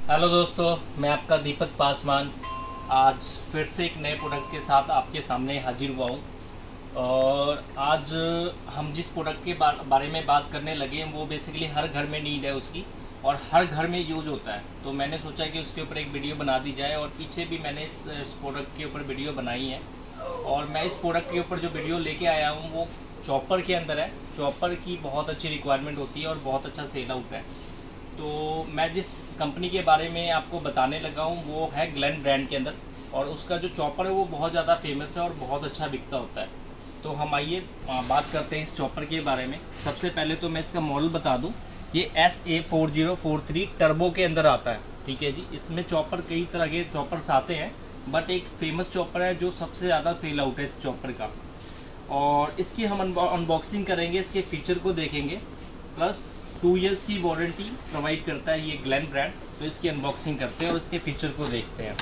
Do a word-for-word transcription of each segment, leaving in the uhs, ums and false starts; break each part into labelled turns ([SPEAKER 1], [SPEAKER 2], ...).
[SPEAKER 1] Hello दोस्तों, मैं आपका दीपक पासवान आज फिर से एक नए प्रोडक्ट के साथ आपके सामने हाजिर हुआ हूँ। और आज हम जिस प्रोडक्ट के बा, बारे में बात करने लगे हैं वो बेसिकली हर घर में नीड है उसकी और हर घर में यूज होता है। तो मैंने सोचा कि उसके ऊपर एक वीडियो बना दी जाए और पीछे भी मैंने इस, इस प्रोडक्ट के ऊपर वीडियो बनाई है। और मैं इस प्रोडक्ट के ऊपर जो वीडियो लेके आया हूँ वो चॉपर के अंदर है। चॉपर की बहुत अच्छी रिक्वायरमेंट होती है और बहुत अच्छा सेल आउट है। तो मैं जिस कंपनी के बारे में आपको बताने लगा हूँ वो है ग्लेन ब्रांड के अंदर, और उसका जो चॉपर है वो बहुत ज़्यादा फेमस है और बहुत अच्छा बिकता होता है। तो हम आइए बात करते हैं इस चॉपर के बारे में। सबसे पहले तो मैं इसका मॉडल बता दूं, ये S A four zero four three turbo के अंदर आता है। ठीक है जी, इसमें चॉपर कई तरह के चॉपर्स आते हैं बट एक फेमस चॉपर है जो सबसे ज़्यादा सेल आउट है इस चॉपर का। और इसकी हम अनबॉक्सिंग करेंगे, इसके फीचर को देखेंगे, प्लस टू इयर्स की वारंटी प्रोवाइड करता है ये ग्लेन ब्रांड। तो इसकी अनबॉक्सिंग करते हैं और इसके फीचर को देखते हैं।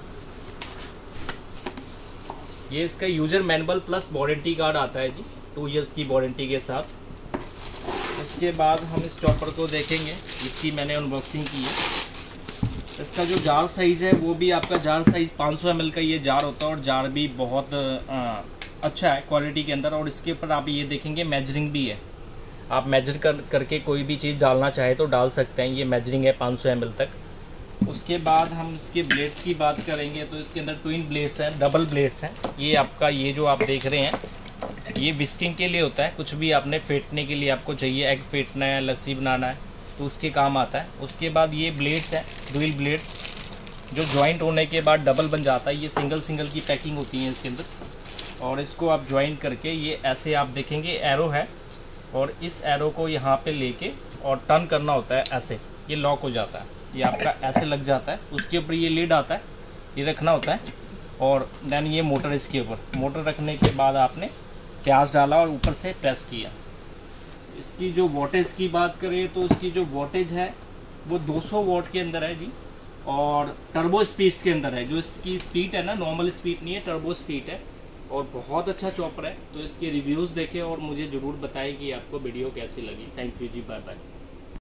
[SPEAKER 1] ये इसका user manual plus warranty card आता है जी, टू इयर्स की वारंटी के साथ। उसके बाद हम इस चॉपर को देखेंगे, इसकी मैंने अनबॉक्सिंग की है। इसका जो जार साइज़ है वो भी आपका जार साइज़ पाँच सौ एम एल का ये जार होता है और जार भी बहुत आ, अच्छा है क्वालिटी के अंदर। और इसके ऊपर आप ये देखेंगे मेजरिंग भी है, आप मेजर कर करके कोई भी चीज़ डालना चाहे तो डाल सकते हैं। ये मेजरिंग है पाँच सौ एम एल तक। उसके बाद हम इसके ब्लेड्स की बात करेंगे तो इसके अंदर ट्विन ब्लेड्स हैं, डबल ब्लेड्स हैं। ये आपका ये जो आप देख रहे हैं ये विस्किंग के लिए होता है, कुछ भी आपने फेंटने के लिए आपको चाहिए, एग फेंटना है, लस्सी बनाना है तो उसके काम आता है। उसके बाद ये ब्लेड्स हैं, डुअल ब्लेड्स, जो जॉइंट होने के बाद डबल बन जाता है। ये सिंगल सिंगल की पैकिंग होती है इसके अंदर। और इसको आप ज्वाइन करके ये ऐसे आप देखेंगे एरो है, और इस एरो को यहाँ पे लेके और टर्न करना होता है ऐसे, ये लॉक हो जाता है, ये आपका ऐसे लग जाता है। उसके ऊपर ये लीड आता है, ये रखना होता है। और देन ये मोटर, इसके ऊपर मोटर रखने के बाद आपने प्याज डाला और ऊपर से प्रेस किया। इसकी जो वोल्टेज की बात करें तो इसकी जो वोल्टेज है वो दो सौ वोल्ट के अंदर है जी, और टर्बो स्पीड्स के अंदर है। जो इसकी स्पीड है ना, नॉर्मल स्पीड नहीं है, टर्बो स्पीड है और बहुत अच्छा चॉपर है। तो इसके रिव्यूज़ देखें और मुझे ज़रूर बताएं कि आपको वीडियो कैसी लगी। थैंक यू जी, बाय बाय।